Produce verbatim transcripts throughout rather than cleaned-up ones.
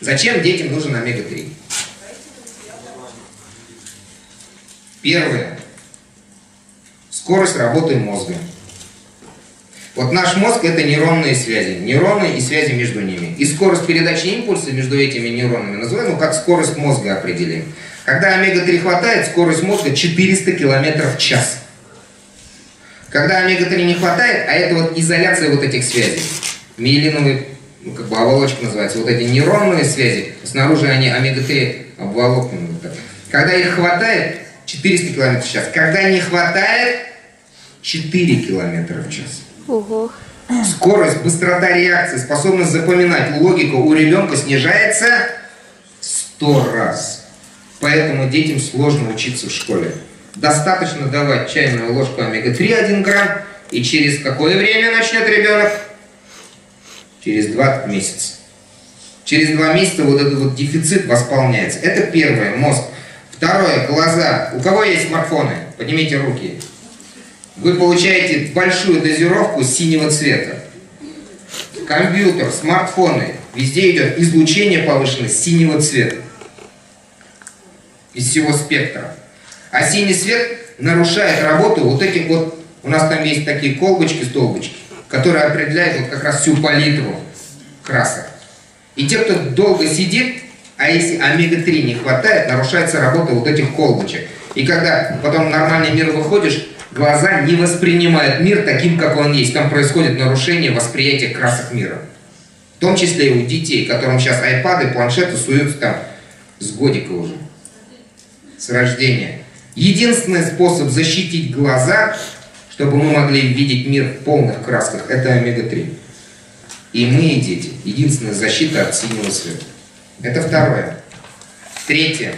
Зачем детям нужен омега три? Первое. Скорость работы мозга. Вот наш мозг — это нейронные связи. Нейроны и связи между ними. И скорость передачи импульса между этими нейронами называем, ну, как скорость мозга определим. Когда омега три хватает, скорость мозга четыреста километров в час. Когда омега три не хватает, а это вот изоляция вот этих связей. Миелиновые, ну, как бы оболочка называется. Вот эти нейронные связи, снаружи они омега три обволокнуты. Когда их хватает, четыреста километров в час. Когда не хватает, четыре километра в час. Ого. Скорость, быстрота реакции, способность запоминать логику у ребенка снижается сто раз. Поэтому детям сложно учиться в школе. Достаточно давать чайную ложку омега три один грамм, и через какое время начнет ребенок? Через двадцать месяцев. Через два месяца вот этот вот дефицит восполняется. Это первое, мозг. Второе, глаза. У кого есть смартфоны? Поднимите руки. Вы получаете большую дозировку синего цвета. Компьютер, смартфоны. Везде идет излучение повышенное синего цвета. Из всего спектра. А синий свет нарушает работу вот этих вот, у нас там есть такие колбочки, столбочки, которые определяют вот как раз всю палитру красок. И те, кто долго сидит, а если омега три не хватает, нарушается работа вот этих колбочек. И когда потом в нормальный мир выходишь, глаза не воспринимают мир таким, как он есть. Там происходит нарушение восприятия красок мира. В том числе и у детей, которым сейчас айпады, планшеты суются там с годика уже. С рождения. Единственный способ защитить глаза, чтобы мы могли видеть мир в полных красках, это омега три. И мы, и дети. Единственная защита от синего света. Это второе. Третье.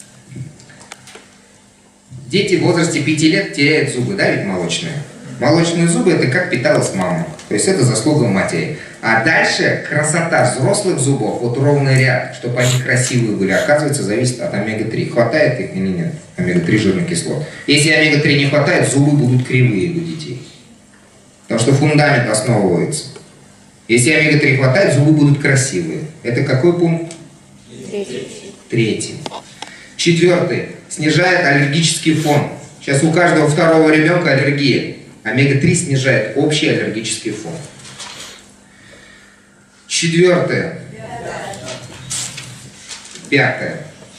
Дети в возрасте пяти лет теряют зубы, да, ведь молочные? Молочные зубы — это как питалась мама. То есть это заслуга матери. А дальше красота взрослых зубов, вот ровный ряд, чтобы они красивые были, оказывается, зависит от омега три. Хватает их или нет? омега три жирных кислот. Если омега три не хватает, зубы будут кривые у детей. Потому что фундамент основывается. Если омега три хватает, зубы будут красивые. Это какой пункт? Третий. Третий. Четвертый. Снижает аллергический фон. Сейчас у каждого второго ребенка аллергия. омега три снижает общий аллергический фон. Четвертое. Пятое.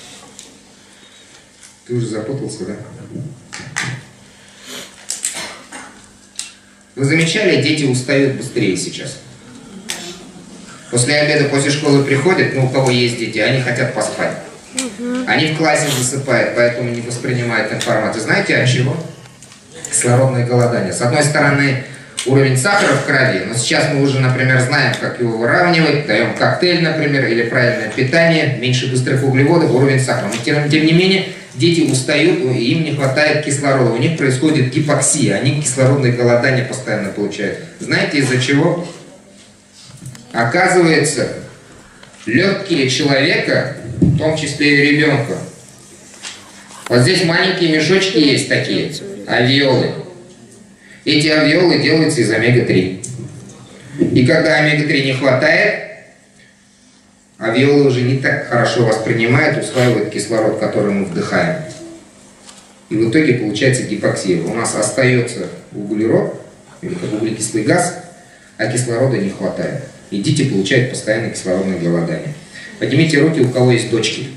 Ты уже запутался, да? Вы замечали, дети устают быстрее сейчас. После обеда, после школы приходят, ну у кого есть дети, они хотят поспать. Они в классе засыпают, поэтому не воспринимают информацию. Знаете от чего? Кислородное голодание. С одной стороны, уровень сахара в крови, но сейчас мы уже, например, знаем, как его выравнивать, даем коктейль, например, или правильное питание, меньше быстрых углеводов, уровень сахара. Но тем, тем не менее, дети устают, и им не хватает кислорода, у них происходит гипоксия, они кислородное голодание постоянно получают. Знаете из-за чего? Оказывается, легкие человека, в том числе и ребенка, вот здесь маленькие мешочки есть такие, альвеолы. Эти альвеолы делаются из омега три. И когда омега три не хватает, альвеолы уже не так хорошо воспринимают, усваивают кислород, который мы вдыхаем. И в итоге получается гипоксия. У нас остается углерод, или как углекислый газ, а кислорода не хватает. И дети получают постоянное кислородное голодание. Поднимите руки, у кого есть дочки.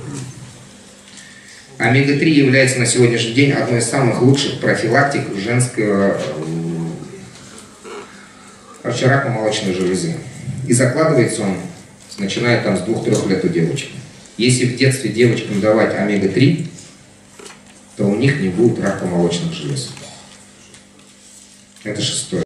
омега три является на сегодняшний день одной из самых лучших профилактик женского рака молочной железы. И закладывается он, начиная там с двух-трёх лет у девочек. Если в детстве девочкам давать омега три, то у них не будет рака молочных желез. Это шестое.